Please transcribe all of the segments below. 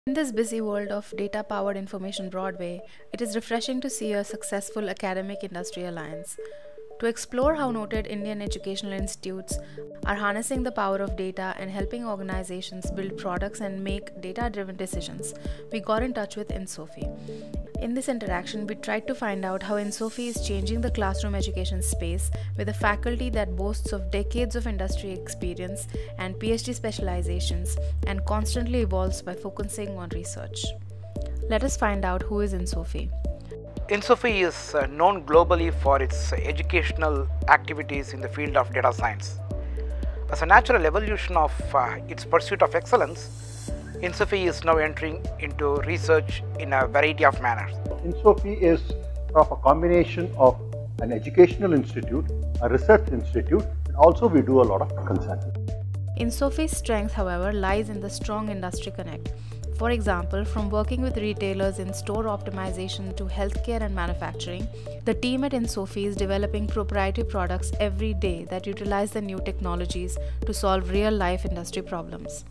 In this busy world of data-powered information Broadway, it is refreshing to see a successful academic-industry alliance. To explore how noted Indian educational institutes are harnessing the power of data and helping organizations build products and make data-driven decisions, we got in touch with INSOFE. In this interaction, we tried to find out how INSOFE is changing the classroom education space with a faculty that boasts of decades of industry experience and PhD specializations and constantly evolves by focusing on research. Let us find out who is INSOFE. INSOFE is known globally for its educational activities in the field of data science. As a natural evolution of its pursuit of excellence, INSOFE is now entering into research in a variety of manners. INSOFE is sort of a combination of an educational institute, a research institute, and also we do a lot of consulting. INSOFE's strength, however, lies in the strong industry connect. For example, from working with retailers in store optimization to healthcare and manufacturing, the team at INSOFE is developing proprietary products every day that utilize the new technologies to solve real-life industry problems.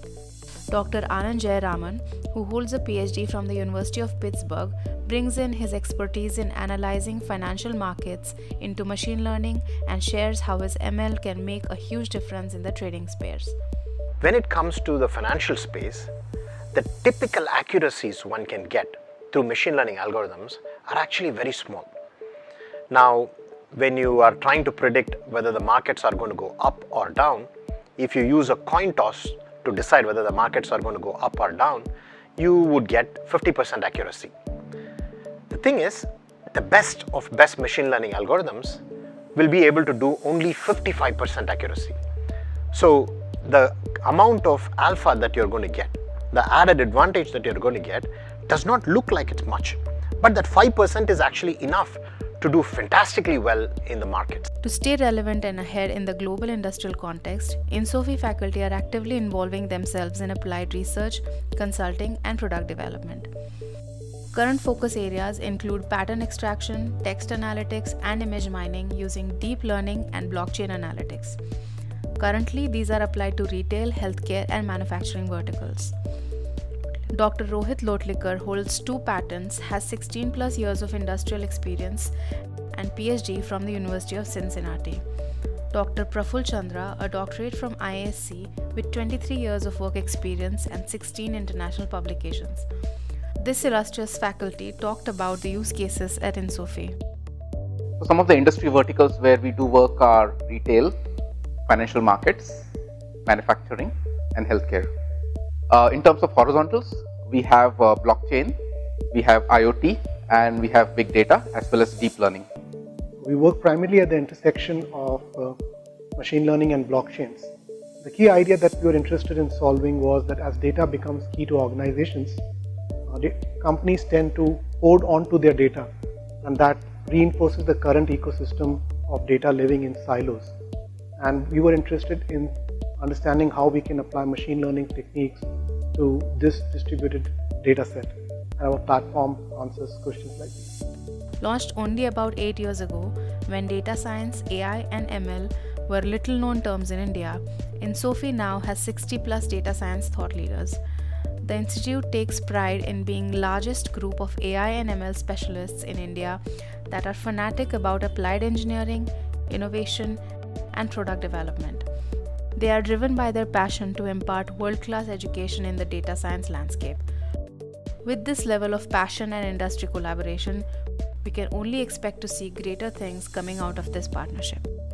Dr. Anand Jayaraman, who holds a PhD from the University of Pittsburgh, brings in his expertise in analyzing financial markets into machine learning and shares how his ML can make a huge difference in the trading space. When it comes to the financial space, the typical accuracies one can get through machine learning algorithms are actually very small. Now, when you are trying to predict whether the markets are going to go up or down, if you use a coin toss to decide whether the markets are going to go up or down, you would get 50% accuracy. The thing is, the best of best machine learning algorithms will be able to do only 55% accuracy. So the amount of alpha that you're going to get, the added advantage that you're going to get, does not look like it's much, but that 5% is actually enough to do fantastically well in the markets. To stay relevant and ahead in the global industrial context, INSOFE faculty are actively involving themselves in applied research, consulting, and product development. Current focus areas include pattern extraction, text analytics, and image mining using deep learning and blockchain analytics. Currently, these are applied to retail, healthcare, and manufacturing verticals. Dr. Rohit Lotlikar holds 2 patents, has 16+ years of industrial experience and PhD from the University of Cincinnati. Dr. Praful Chandra, a doctorate from IISc with 23 years of work experience and 16 international publications. This illustrious faculty talked about the use cases at INSOFE. So some of the industry verticals where we do work are retail, financial markets, manufacturing, and healthcare. In terms of horizontals, we have blockchain, we have IoT, and we have big data as well as deep learning. We work primarily at the intersection of machine learning and blockchains. The key idea that we were interested in solving was that as data becomes key to organizations, companies tend to hold on to their data, and that reinforces the current ecosystem of data living in silos. And we were interested in understanding how we can apply machine learning techniques to this distributed data set. And our platform answers questions like this. Launched only about 8 years ago, when data science, AI, and ML were little known terms in India, INSOFE now has 60+ data science thought leaders. The institute takes pride in being the largest group of AI and ML specialists in India that are fanatic about applied engineering, innovation, and product development. They are driven by their passion to impart world-class education in the data science landscape. With this level of passion and industry collaboration, we can only expect to see greater things coming out of this partnership.